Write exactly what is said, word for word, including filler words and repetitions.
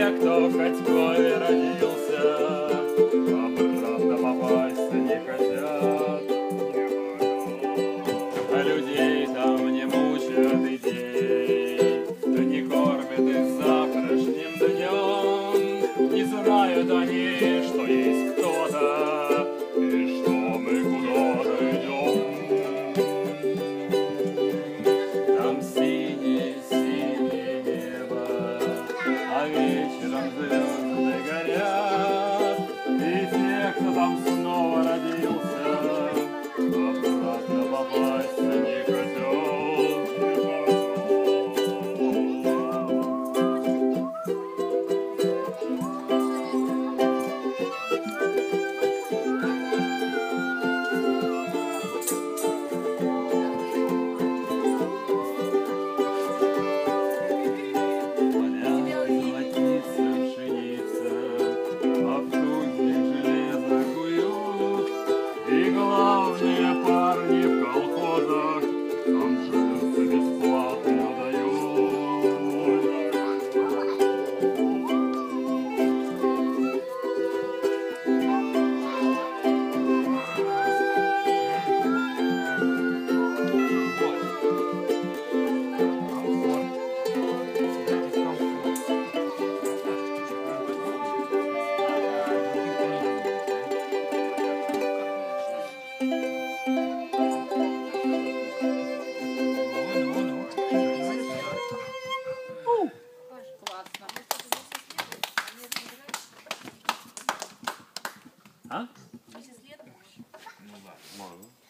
те, кто в Хотькове родился, обратно попасть не хотят. А людей там не мучат идей, да не кормят их завтрашним днем. Не знают они, что есть кто-то, и что мы куда-то идем. Там синее, синее небо, а вечером звезды горят. И те, кто там снова родился, обратно попасть не хотят. И главные парни в колхозах там джинсы бесплатно дают. А? десять лет? Ну да, можно.